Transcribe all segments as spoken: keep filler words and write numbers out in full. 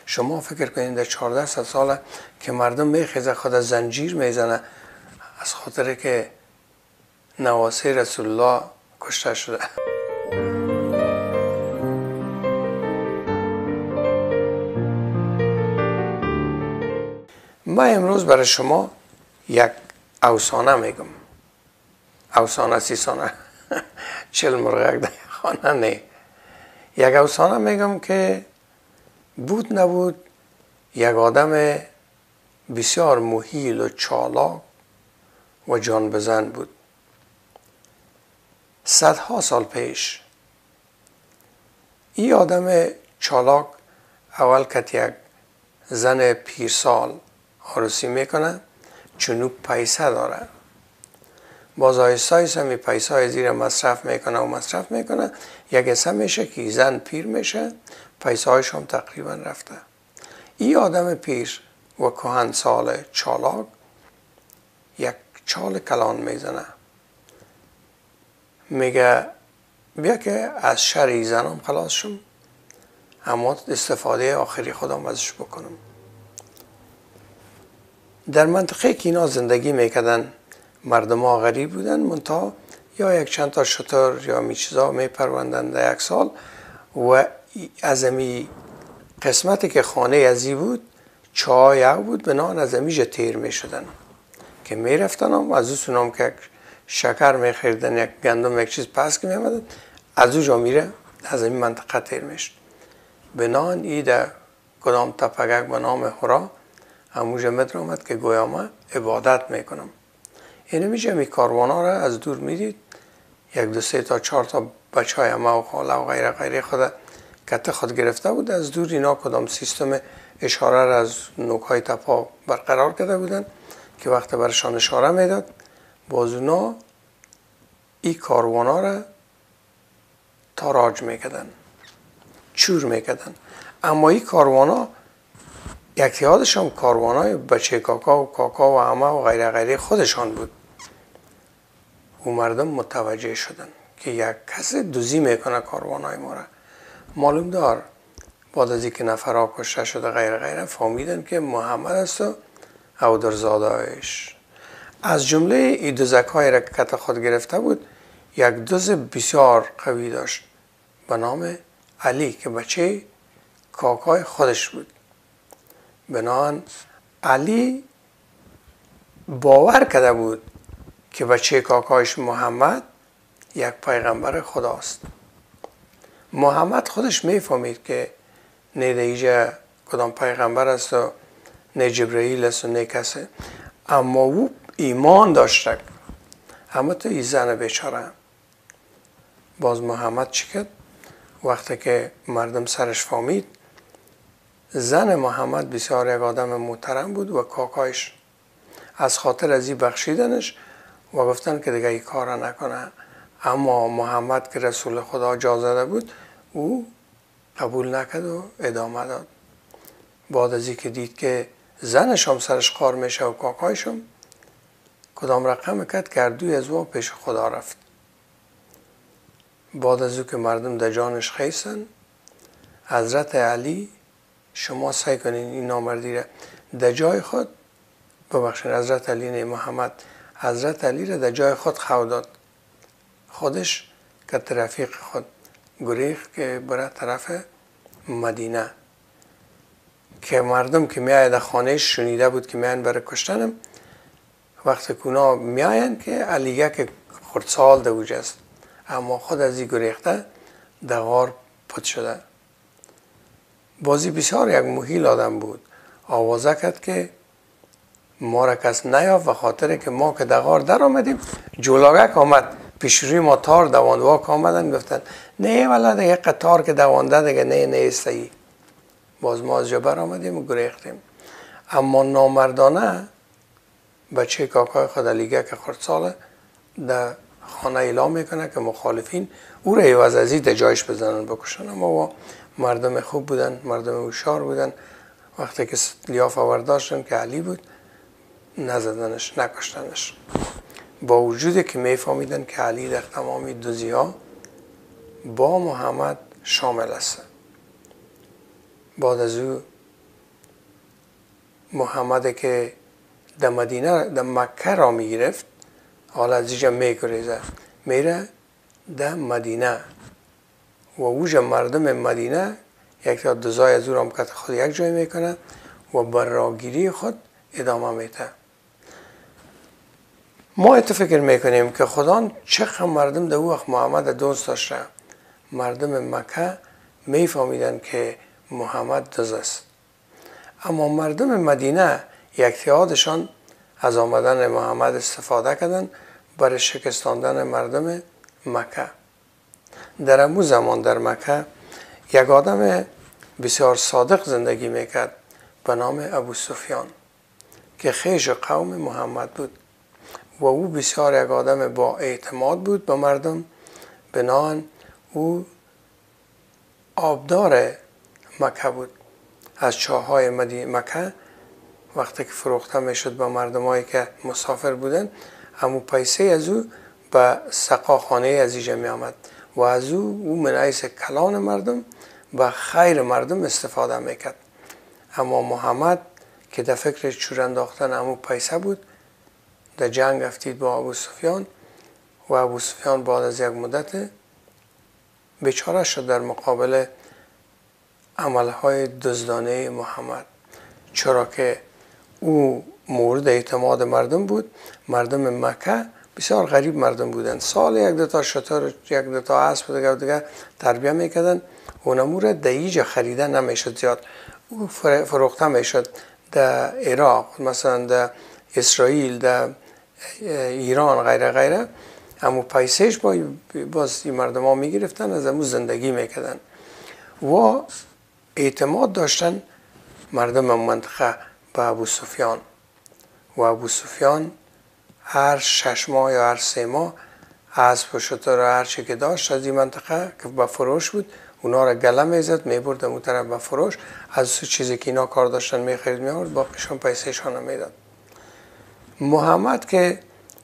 شما فکر کنید در چهارده ساله که مردم میخیزه خود از زنجیر میزنه از خاطر که نواسه رسول الله کشته شده. من امروز برای شما یک افسانه میگم. افسانه سیسانه چل مرغک در خانه نه. یک افسانه میگم که بود نبود یک آدم بسیار مهیل و چالاک و جان بزن بود. صدها سال پیش این آدم چالاک اول که یک زن پیرسال عروسی میکنه چونو پیسه داره، باز آیسته آیسته می پیسه های زیر مصرف میکنه و مصرف میکنه، یک حصه میشه که زن پیر میشه، پیسه هایش هم تقریبا رفته. این آدم پیر و کهنسال چالاک یک چال کلان میزنه، میگه بیا که از شر ای زنم خلاص شم، اما استفاده آخری خودم ازش بکنم. در منطقه که اینا زندگی میکردن مردم ها غریب بودن، منتها یا یک چند تا شتر یا می چیزا میپروندن در یک سال و از امی قسمتی که خانه ازی بود چای او بود، بنان از امیجا تیر میشدن که میرفتن هم از او سونام که شکر میخیردن یک گندم یک چیز پس که میامدن از او جا میره از امی منطقه تیر میشد. بنان ای در کدام تپگک به نام هورا هموجا مدر آمد که گویا ما عبادت میکنم. اینه میشه می کاروانا را از دور میدید، یک دو سه تا چهار تا بچه های اما و خاله و غیره غیره خود کت خود گرفته بود، از دور اینا کدام سیستم اشاره را از نوک های تپا برقرار کرده بودن که وقت برشان اشاره میداد باز اونا ای کاروانا را تاراج میکردن، چور میکردن. اما ای کاروانا یک یادش هم کاروانای بچه کاکا و کاکا و عمه و غیره غیره خودشان بود. و مردم متوجه شدن که یک کسی دوزی میکنه کاروانای ما را. معلوم دار بعد از اینکه نفرها کشته شده غیره غیره فهمیدن که محمد است و اودرزادهایش. از جمله این دوزک های را که کت خود گرفته بود یک دوز بسیار قوی داشت به نام علی که بچه کاکای خودش بود. بنان علی باور کرده بود که بچه کاکایش محمد یک پیغمبر خداست. محمد خودش میفهمید که نه دیجا کدام پیغمبر است و نه جبرئیل است و نه کسی، اما او ایمان داشت. اما تو ای زن بیچاره. باز محمد چی کرد؟ وقتی که مردم سرش فهمید زن محمد بسیار یک آدم محترم بود و کاکایش از خاطر ازی بخشیدنش و گفتن که دیگه ای کار نکنه. اما محمد که رسول خدا جا زده بود او قبول نکرد و ادامه داد. بعد از که دید که زنش هم سرش قار میشه و کاکایش هم کدام رقم کرد که دوی از او پیش خدا رفت. بعد از او که مردم در جانش خیسن حضرت علی شما سعی کنین این نامردی را در جای خود ببخشین، حضرت علی نه محمد حضرت علی را در جای خود خو داد. خودش که رفیق خود گریخت که بره طرف مدینه که مردم که میاید در خانهش شنیده بود که میاین برای کشتنم. وقتی که اونا میاین که علیه که خردسال در اوج است اما خود از این گریخته در غار پت شده. بازی بسیار یک مهیل آدم بود. آوازه کرد که ما را کس نیافت و خاطر که ما که در غار در آمدیم جولاگک آمد پیش روی ما تار دواندواک آمدن گفتن نه والا دیگه قطار که دوانده دیگه نه نیسته ای. باز ما از جا بر آمدیم و گریختیم. اما نامردانه بچه کاکای خود علیگه که خردساله در خانه اعلام میکنه که مخالفین او را عوض از این در جایش بزنن بکشن. اما مردم خوب بودن، مردم هوشیار بودن. وقتی که لیاف آورداشتن که علی بود نزدنش، نکشتنش. با وجودی که میفهمیدن که علی در تمامی دوزی ها با محمد شامل است. بعد از او محمد که در مدینه در مکه را می گرفت، حالا از اینجا می گریزه میره در مدینه و اوجا مردم مدینه یک تا دوزای از او را مکت خود یک جای میکنه و بر راگیری خود ادامه میده. ما ات فکر میکنیم که خدا چقدر مردم در او وقت محمد دوست داشته. مردم مکه میفهمیدن که محمد دوست است، اما مردم مدینه یکتیادشان از آمدن محمد استفاده کردن برای شکستاندن مردم مکه. در امو زمان در مکه یک آدم بسیار صادق زندگی میکرد به نام ابو سفیان که خیش قوم محمد بود و او بسیار یک آدم با اعتماد بود به مردم. بنابراین او آبدار مکه بود. از چاهای مکه وقتی که فروخته میشد به مردمایی که مسافر بودن، همون پیسه از او به سقاخانه از اینجا می آمد و از او او منعیس کلان مردم و خیر مردم استفاده میکرد. اما محمد که در فکر چور انداختن همون پیسه بود، در جنگ افتید با ابو سفیان و ابو سفیان بعد از یک مدت بیچاره شد در مقابل عملهای دزدانه محمد، چرا که او مورد اعتماد مردم بود. مردم مکه بسیار غریب مردم بودند، سال یک دو تا شتر، یک دو تا اسب دیگه دیگه تربیت میکردن. اونمو را در اینجا خریده نمیشد زیاد، او فروخته میشد در عراق، مثلا در اسرائیل، در ایران غیره غیره. اما پیسهش با باز این مردم ها میگرفتن، از امو زندگی میکردن و اعتماد داشتن مردم منطقه به ابو سفیان. و ابو سفیان هر شش ماه یا هر سه ماه اسب و شتر و هر چی که داشت از این منطقه که به فروش بود اونا را گله میزد میبرد اون طرف به فروش، از سو چیزی که اینا کار داشتن میخرید میآورد، باقیشون پیسهشان میداد. محمد که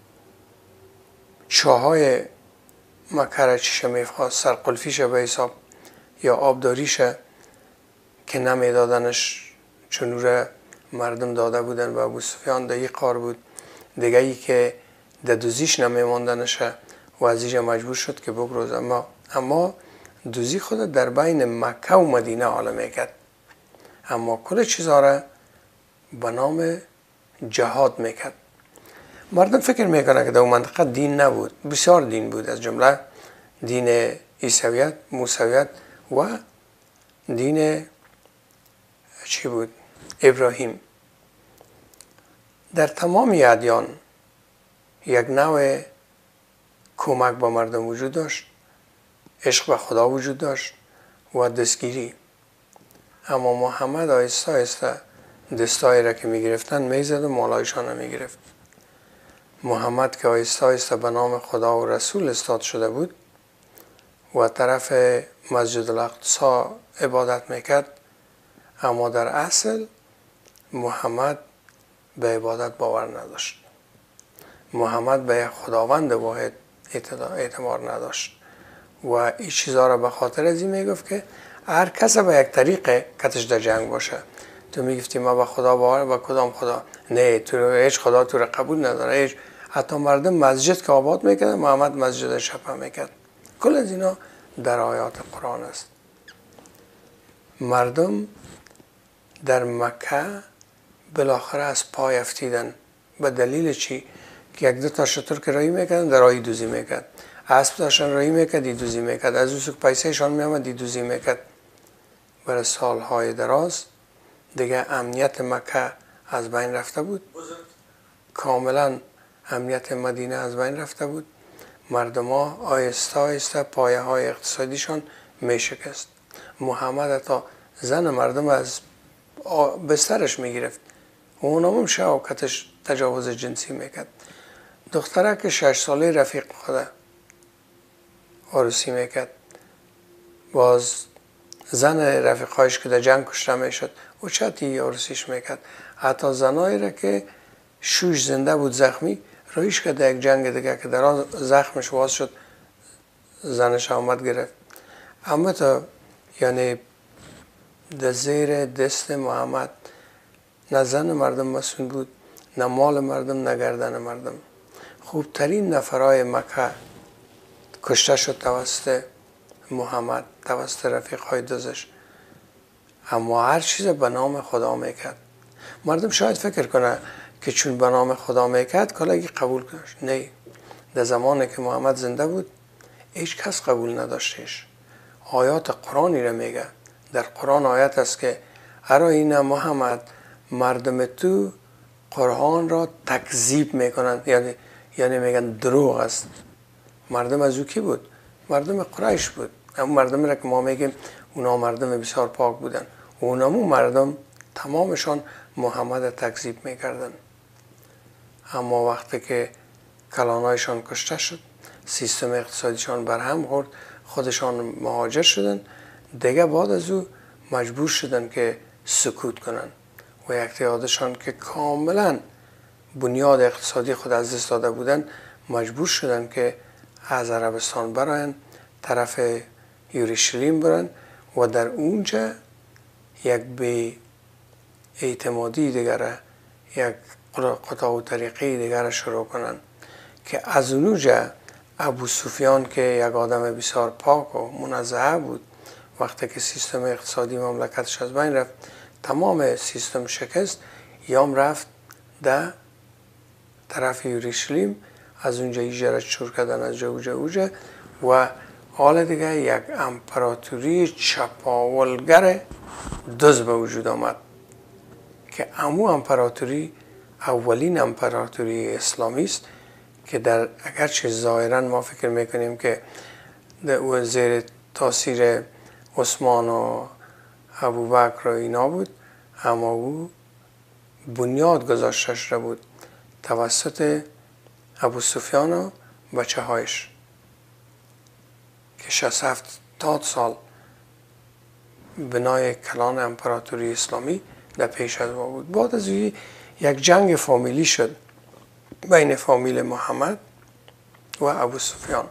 چاهای مکه را چیشه میخواست، سرقلفیش به حساب یا آبداریش که نمیدادنش چنوره مردم داده بودن و ابو سفیان در این کار بود. دیگه ای که در دوزیش نمیماندنشه و از اینجا مجبور شد که بگروز. اما اما دوزی خود در بین مکه و مدینه حالا میکرد، اما کل چیزها را به نام جهاد میکرد. مردم فکر میکنه که در اون منطقه دین نبود، بسیار دین بود، از جمله دین عیسویت، موسویت و دین چی بود؟ ابراهیم. در تمام ادیان یک نوع کمک به مردم وجود داشت، عشق به خدا وجود داشت و دستگیری. اما محمد آهسته آهسته دستایی را که میگرفتن میزد و مالایشان را میگرفت. محمد که آهسته آهسته به نام خدا و رسول استاد شده بود و طرف مسجد الاقصی عبادت میکرد، اما در اصل محمد به عبادت باور نداشت. محمد به خداوند واحد اعتبار نداشت و این چیزها را به خاطر از این میگفت که هر کس به یک طریق کتش در جنگ باشه. تو میگفتی ما به خدا باور، با کدام خدا؟ نه، تو هیچ خدا تو را قبول نداره. هیچ. حتی مردم مسجد که آباد میکردن، محمد مسجد شپه میکرد. کل از اینا در آیات قرآن است. مردم در مکه بالاخره از پای افتیدن. به دلیل چی؟ که یک دو تا شتر که رایی میکردن در رایی دوزی میکرد، اسب داشتن رایی میکرد دی دوزی میکرد، از اون سو پیسهشان میامد دی دوزی میکرد. برای سالهای دراز دیگه امنیت مکه از بین رفته بود، کاملا امنیت مدینه از بین رفته بود. مردم ها آهسته آهسته پایه های اقتصادیشان میشکست. محمد تا زن مردم از بسترش میگرفت و اونم هم شوکتش تجاوز جنسی میکرد. دختره که شش ساله رفیق خدا عروسی میکرد، باز زن رفیقایش که در جنگ کشته میشد و چطی عروسیش میکرد. حتی زنایی را که شوش زنده بود زخمی رایش که در یک جنگ دیگه که در آن زخمش واز شد زنش آمد گرفت. اما تا یعنی در زیر دست محمد نه زن مردم مسئول بود، نه مال مردم، نه گردن مردم. خوبترین نفرای مکه کشته شد توسط محمد، توسط رفیق های دوزش. اما هر چیز به نام خدا میکرد. مردم شاید فکر کنه که چون به نام خدا میکرد کلگی قبول کنه. نه، در زمانی که محمد زنده بود هیچ کس قبول نداشتش. آیات قرآنی را میگه. در قرآن آیت است که اراینا محمد مردم تو قرآن را تکذیب میکنند، یعنی یعنی میگن دروغ است. مردم از او کی بود؟ مردم قریش بود. اون مردم را که ما میگیم اونا مردم بسیار پاک بودن، اونامو مردم تمامشان محمد تکذیب میکردن. اما وقتی که کلانایشان کشته شد، سیستم اقتصادیشان برهم خورد، خودشان مهاجر شدن، دیگه بعد از او مجبور شدن که سکوت کنن و یک تعدادشان که کاملا بنیاد اقتصادی خود از دست داده بودن مجبور شدن که از عربستان براین طرف یروشلیم برن و در اونجا یک به اعتمادی دیگر، یک قطع و طریقی دیگر شروع کنن که از اونجا ابو سفیان که یک آدم بسیار پاک و منزه بود، وقتی که سیستم اقتصادی مملکتش از بین رفت، تمام سیستم شکست، یام رفت در طرف یروشلیم، از اونجا ایجارت شروع کردن از جوجه اوجه و حال دیگه یک امپراتوری چپاولگر دوز به وجود آمد که امو امپراتوری اولین امپراتوری اسلامی است که در اگرچه ظاهرا ما فکر میکنیم که در زیر تاثیر عثمان و ابوبکر و اینا بود، اما او بنیاد گذاشته شده بود توسط ابو سفیان و بچه هایش که شصت هفتاد سال بنای کلان امپراتوری اسلامی در پیش از ما بود. بعد از این یک جنگ فامیلی شد بین فامیل محمد و ابو سفیان.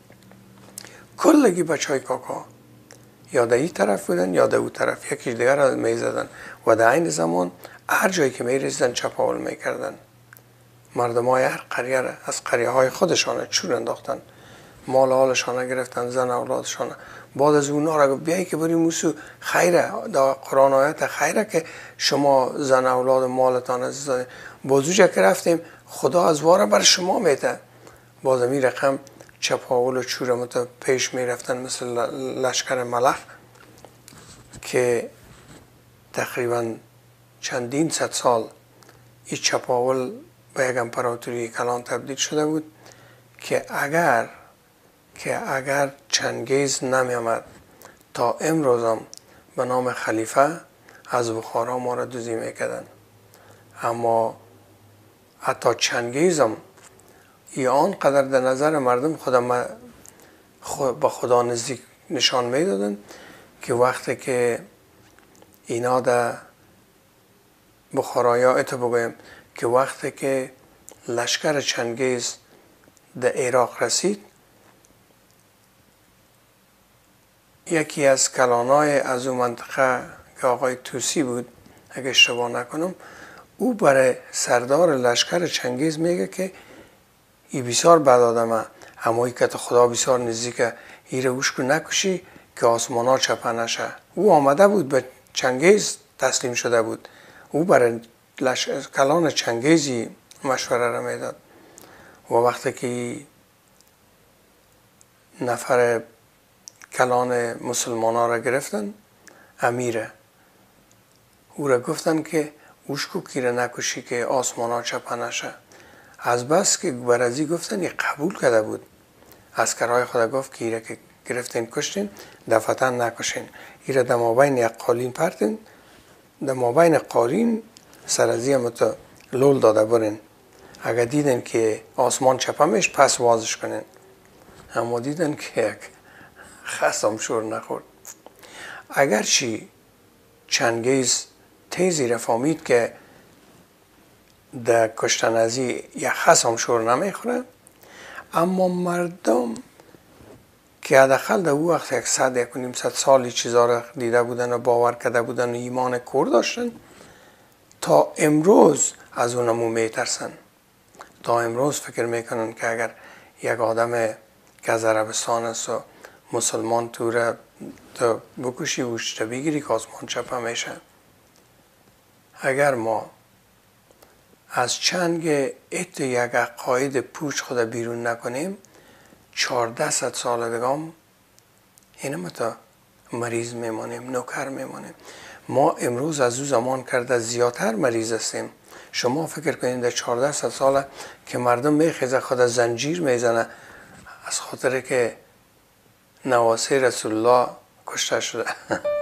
کلگی بچه های کاکا یا در این طرف بودن یا در اون طرف، یکی دیگر را می زدن و در این زمان هر جایی که می رسیدن چپاول می کردن. مردم های هر قریه را از قریه های خودشان چور انداختن، مال حالشان گرفتن، زن اولادشان. بعد از اونا را بیایی که بریم موسو خیره، در قرآن آیت خیره که شما زن اولاد مالتان از زن. بازوجه که رفتیم خدا از واره بر شما میده. باز می رقم چپاول و چور متا پیش می رفتن مثل لشکر ملخ که تقریبا چندین صد سال این چپاول به یک امپراتوری کلان تبدیل شده بود که اگر که اگر چنگیز نمی آمد تا امروزم به نام خلیفه از بخارا ما را دوزی میکردن. اما حتی چنگیزم ای آنقدر در نظر مردم خدا خود با خدا نزدیک نشان میدادن که وقتی که اینا در بخارا اتو بگویم که وقتی که لشکر چنگیز در عراق رسید، یکی از کلانای از اون منطقه که آقای توسی بود اگه اشتباه نکنم، او برای سردار لشکر چنگیز میگه که ای بسیار بد آدمه، اما ای که خدا بسیار نزدیکه، ای رو اوشکو نکشی که آسمان ها چپه نشه. او آمده بود به چنگیز تسلیم شده بود، او برای کلان چنگیزی مشوره را میداد و وقتی که نفر کلان مسلمان ها را گرفتن، امیره او را گفتن که اوشکو کیره نکشی که آسمان ها چپه نشه. از بس که برازی گفتن، یک قبول کرده بود. عسکرهای خدا گفت که ایره که گرفتین کشتین دفعتا نکشین، ایره در مابین یک قالین پرتین، در مابین قالین سرازی هم تا لول داده برین، اگر دیدن که آسمان چپه میش پس وازش کنین. اما دیدن که یک خستم شور نخورد. اگرچه چنگیز تیزی را فهمید که در کشتن ازی یک خستم شور نمیخوره، اما مردم که حداقل در او وقت یک صد یک و نیم صد سالی چیزا را دیده بودن و باور کرده بودن و ایمان کور داشتن تا امروز از اونمو میترسن. تا امروز فکر میکنن که اگر یک آدم که از عربستان است و مسلمان توره تو بکشی وشت بگیری که آسمان چپ میشه. اگر ما از چنگ ات یک عقاید پوچ خود بیرون نکنیم چهارده صد سال دیگم اینم تا مریض میمانیم، نوکر میمانیم. ما امروز از او زمان کرده زیادتر مریض هستیم. شما فکر کنید در چهارده صد ساله که مردم میخیزه خود زنجیر میزنه از خاطر که نواسه رسول الله کشته شده